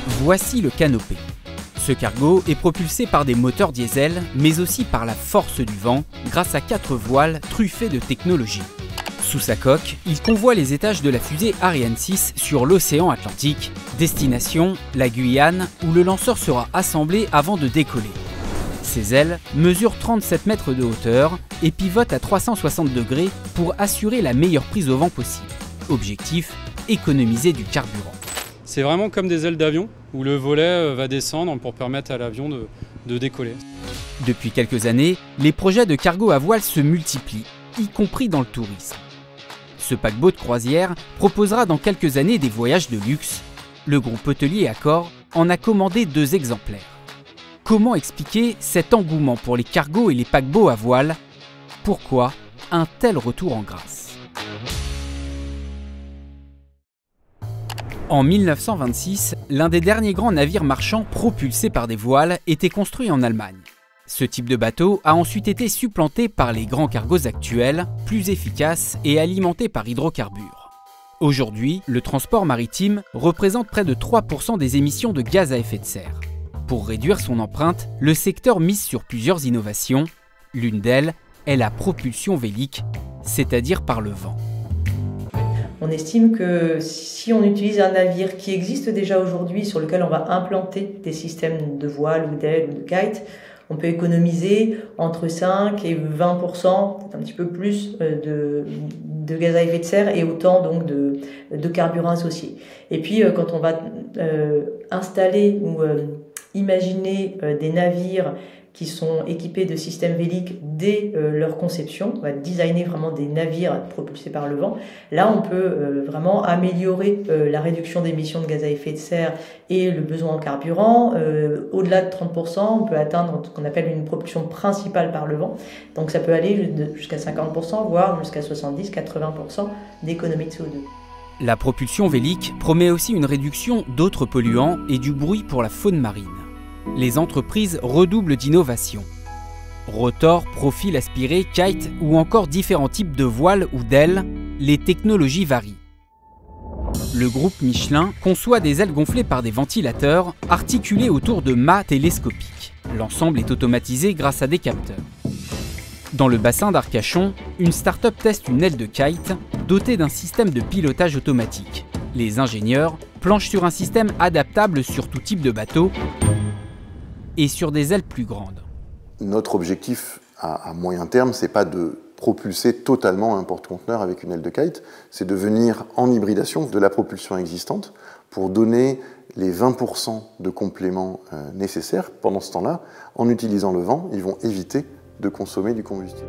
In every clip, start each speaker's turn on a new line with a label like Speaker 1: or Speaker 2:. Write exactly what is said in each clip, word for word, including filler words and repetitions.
Speaker 1: Voici le Canopé. Ce cargo est propulsé par des moteurs diesel, mais aussi par la force du vent, grâce à quatre voiles truffées de technologie. Sous sa coque, il convoie les étages de la fusée Ariane six sur l'océan Atlantique, destination la Guyane, où le lanceur sera assemblé avant de décoller. Ses ailes mesurent trente-sept mètres de hauteur et pivotent à trois cent soixante degrés pour assurer la meilleure prise au vent possible. Objectif, économiser du carburant.
Speaker 2: C'est vraiment comme des ailes d'avion où le volet va descendre pour permettre à l'avion de, de décoller.
Speaker 1: Depuis quelques années, les projets de cargo à voile se multiplient, y compris dans le tourisme. Ce paquebot de croisière proposera dans quelques années des voyages de luxe. Le groupe hôtelier Accor en a commandé deux exemplaires. Comment expliquer cet engouement pour les cargos et les paquebots à voile? Pourquoi un tel retour en grâce? En mille neuf cent vingt-six, l'un des derniers grands navires marchands propulsés par des voiles était construit en Allemagne. Ce type de bateau a ensuite été supplanté par les grands cargos actuels, plus efficaces et alimentés par hydrocarbures. Aujourd'hui, le transport maritime représente près de trois pour cent des émissions de gaz à effet de serre. Pour réduire son empreinte, le secteur mise sur plusieurs innovations. L'une d'elles est la propulsion vélique, c'est-à-dire par le vent.
Speaker 3: On estime que si on utilise un navire qui existe déjà aujourd'hui, sur lequel on va implanter des systèmes de voile ou d'aile ou de kite, on peut économiser entre cinq et vingt pour cent, peut-être un petit peu plus, de, de gaz à effet de serre et autant donc de, de carburant associé. Et puis quand on va euh, installer ou euh, imaginer euh, des navires qui sont équipés de systèmes véliques dès euh, leur conception, on va designer vraiment des navires propulsés par le vent. Là, on peut euh, vraiment améliorer euh, la réduction d'émissions de gaz à effet de serre et le besoin en carburant. Euh, au-delà de trente pour cent, on peut atteindre ce qu'on appelle une propulsion principale par le vent. Donc ça peut aller jusqu'à cinquante pour cent, voire jusqu'à soixante-dix à quatre-vingts pour cent d'économie de C O deux.
Speaker 1: La propulsion vélique promet aussi une réduction d'autres polluants et du bruit pour la faune marine. Les entreprises redoublent d'innovation. Rotor, profil aspiré, kite ou encore différents types de voiles ou d'ailes, les technologies varient. Le groupe Michelin conçoit des ailes gonflées par des ventilateurs articulés autour de mâts télescopiques. L'ensemble est automatisé grâce à des capteurs. Dans le bassin d'Arcachon, une start-up teste une aile de kite dotée d'un système de pilotage automatique. Les ingénieurs planchent sur un système adaptable sur tout type de bateau et sur des ailes plus grandes.
Speaker 4: Notre objectif à, à moyen terme, c'est pas de propulser totalement un porte-conteneur avec une aile de kite, c'est de venir en hybridation de la propulsion existante pour donner les vingt pour cent de compléments euh, nécessaires. Pendant ce temps-là, en utilisant le vent, ils vont éviter de consommer du combustible.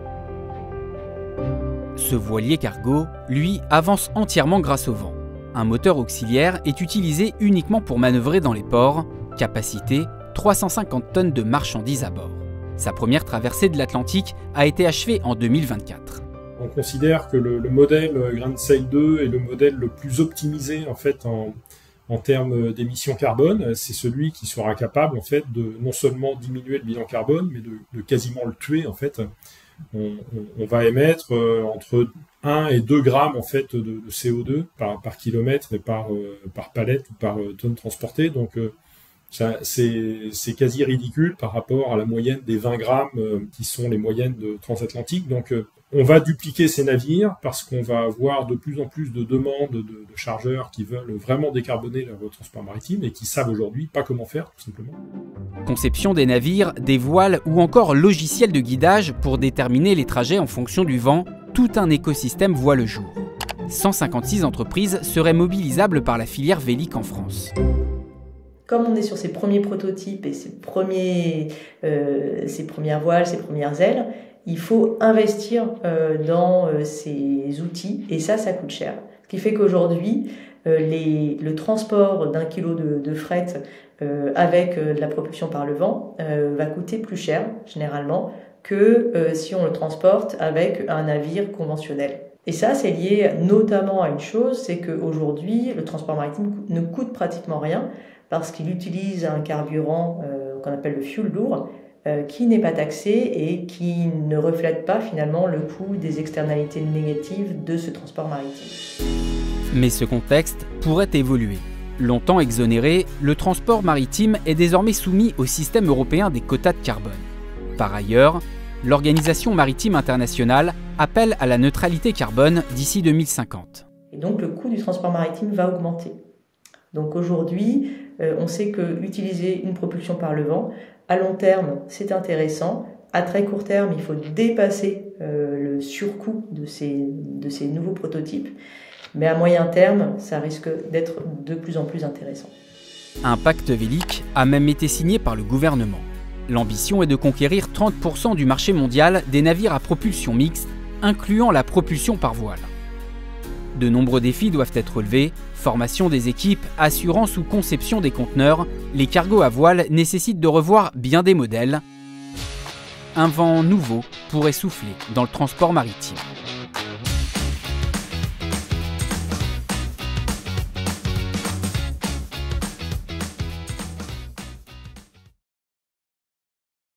Speaker 1: Ce voilier cargo, lui, avance entièrement grâce au vent. Un moteur auxiliaire est utilisé uniquement pour manœuvrer dans les ports, capacité trois cent cinquante tonnes de marchandises à bord. Sa première traversée de l'Atlantique a été achevée en deux mille vingt-quatre.
Speaker 5: On considère que le, le modèle Grand Sail deux est le modèle le plus optimisé en fait en, en termes d'émissions carbone. C'est celui qui sera capable en fait de non seulement diminuer le bilan carbone, mais de, de quasiment le tuer en fait. On, on, on va émettre euh, entre un et deux grammes en fait de, de C O deux par, par kilomètre et par, euh, par palette ou par euh, tonne transportée. Donc euh, c'est quasi ridicule par rapport à la moyenne des vingt grammes euh, qui sont les moyennes de transatlantique. Donc euh, on va dupliquer ces navires parce qu'on va avoir de plus en plus de demandes de, de chargeurs qui veulent vraiment décarboner leur transport maritime et qui savent aujourd'hui pas comment faire tout simplement.
Speaker 1: Conception des navires, des voiles ou encore logiciel de guidage pour déterminer les trajets en fonction du vent, tout un écosystème voit le jour. cent cinquante-six entreprises seraient mobilisables par la filière vélique en France.
Speaker 3: Comme on est sur ces premiers prototypes et ces, premiers, euh, ces premières voiles, ces premières ailes, il faut investir euh, dans euh, ces outils et ça, ça coûte cher. Ce qui fait qu'aujourd'hui, euh, les, le transport d'un kilo de, de fret euh, avec euh, de la propulsion par le vent euh, va coûter plus cher, généralement, que euh, si on le transporte avec un navire conventionnel. Et ça, c'est lié notamment à une chose, c'est qu'aujourd'hui, le transport maritime ne coûte pratiquement rien parce qu'il utilise un carburant euh, qu'on appelle le fuel lourd, euh, qui n'est pas taxé et qui ne reflète pas finalement le coût des externalités négatives de ce transport maritime.
Speaker 1: Mais ce contexte pourrait évoluer. Longtemps exonéré, le transport maritime est désormais soumis au système européen des quotas de carbone. Par ailleurs, l'Organisation maritime internationale appelle à la neutralité carbone d'ici deux mille cinquante.
Speaker 3: Et donc le coût du transport maritime va augmenter. Donc aujourd'hui, euh, on sait que utiliser une propulsion par le vent, à long terme, c'est intéressant. À très court terme, il faut dépasser euh, le surcoût de ces, de ces nouveaux prototypes. Mais à moyen terme, ça risque d'être de plus en plus intéressant.
Speaker 1: Un pacte vélique a même été signé par le gouvernement. L'ambition est de conquérir trente pour cent du marché mondial des navires à propulsion mixte, incluant la propulsion par voile. De nombreux défis doivent être relevés, formation des équipes, assurance ou conception des conteneurs, les cargos à voile nécessitent de revoir bien des modèles. Un vent nouveau pourrait souffler dans le transport maritime.